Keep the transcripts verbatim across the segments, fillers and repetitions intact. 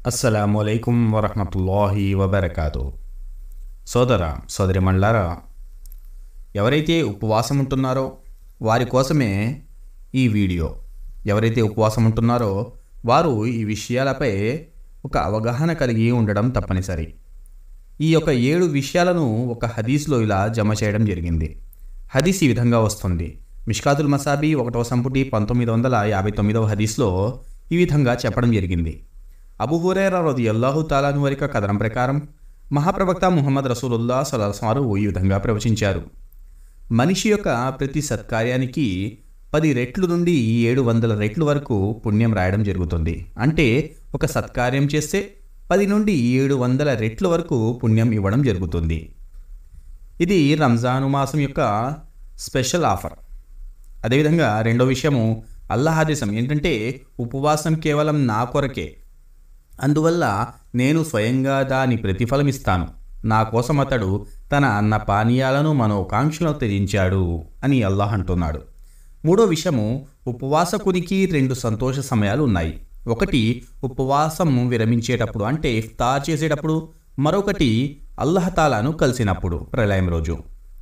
అస్సలాము అలైకుం వరహ్మతుల్లాహి వబర్కాతు. సోదర సోదరిమణులారా, ఎవరైతే ఉపవాసం ఉంటున్నారో వారి కోసమే ఈ వీడియో. ఎవరైతే ఉపవాసం ఉంటున్నారో వారు ఈ విషయాలపై ఒక అవగాహన కలిగి ఉండడం తప్పనిసరి. ఈ యొక్క ఏడు విషయాలను ఒక హదీస్లో ఇలా జమ చేయడం జరిగింది. హదీస్ ఈ విధంగా వస్తుంది. మిష్కాతుల్ మసాబీ ఒకటవ సంపుటి పంతొమ్మిది వందల యాభై తొమ్మిదవ హదీస్లో ఈ విధంగా చెప్పడం జరిగింది. అబూ హురైరా రదియల్లాహు తాలా అన్హు వారి కథనం ప్రకారం మహాప్రవక్త ముహమ్మద్ రసూలుల్లాహ్ సల్లల్లాహు అలైహి వసల్లం ఈ విధంగా ప్రవచించారు. మనిషి యొక్క ప్రతి సత్కార్యానికి పది రెట్లు నుండి ఏడు వందల రెట్లు వరకు పుణ్యం రాయడం జరుగుతుంది. అంటే ఒక సత్కార్యం చేస్తే పది నుండి ఏడు వందల రెట్ల వరకు పుణ్యం ఇవ్వడం జరుగుతుంది. ఇది రంజాను మాసం యొక్క స్పెషల్ ఆఫర్. అదేవిధంగా రెండో విషయము అల్లాహ్ ఆదేశం ఏంటంటే ఉపవాసం కేవలం నా కొరకే, అందువల్ల నేను స్వయంగా దాని ప్రతిఫలం ఇస్తాను. నా కోసం అతడు తన అన్న పానీయాలను మనోకాంక్షలను త్యజించాడు అని అల్లాహ్ అంటున్నాడు. మూడో విషయము ఉపవాసకునికి రెండు సంతోష సమయాలు ఉన్నాయి. ఒకటి ఉపవాసం విరమించేటప్పుడు అంటే ఇఫ్తార్ చేసేటప్పుడు, మరొకటి అల్లాహ్ తాలాను కలిసినప్పుడు ప్రళయం రోజు.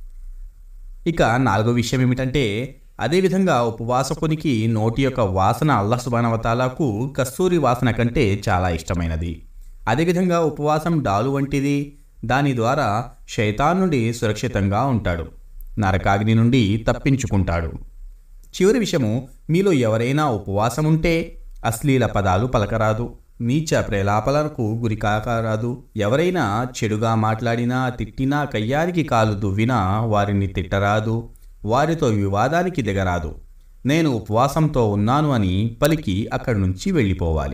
ఇక నాలుగో విషయం ఏమిటంటే అదేవిధంగా ఉపవాసకునికి నోటి యొక్క వాసన అల్లాహ్ సుబ్హానహు వ తఆలాకు కస్తూరి వాసన కంటే చాలా ఇష్టమైనది. అదేవిధంగా ఉపవాసం డాలు వంటిది. దాని ద్వారా శైతాన్ నుండి సురక్షితంగా ఉంటాడు, నరకాగ్ని నుండి తప్పించుకుంటాడు. చివరి విషయము, మీలో ఎవరైనా ఉపవాసం ఉంటే అశ్లీల పదాలు పలకరాదు, నీచ ప్రేలాపలకు గురి కాకరాదు. ఎవరైనా చెడుగా మాట్లాడినా తిట్టినా కయ్యానికి కాలు దువ్వినా వారిని తిట్టరాదు, వారితో వివాదానికి దిగరాదు. నేను ఉపవాసంతో ఉన్నాను అని పలికి అక్కడి నుంచి వెళ్ళిపోవాలి.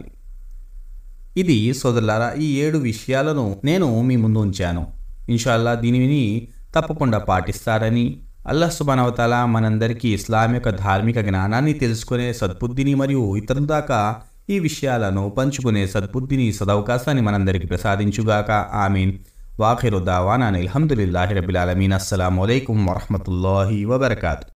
ఇది సోదరులారా, ఈ ఏడు విషయాలను నేను మీ ముందు ఉంచాను. ఇన్షాల్లా దీనిని తప్పకుండా పాటిస్తారని, అల్లాహ్ సుబ్హానహు వ తఆలా మనందరికీ ఇస్లాం యొక్క ధార్మిక జ్ఞానాన్ని తెలుసుకునే సద్బుద్ధిని మరియు ఇతరుల దాకా ఈ విషయాలను పంచుకునే సద్బుద్ధిని సదవకాశాన్ని మనందరికీ ప్రసాదించుగాక. ఆమీన్. వాఖిరు దావానా అల్హమ్దులిల్లాహి రబ్బిల్ ఆలమీన్. అస్సలాము అలైకుం వరహ్మతుల్లాహి వబర్కాతు.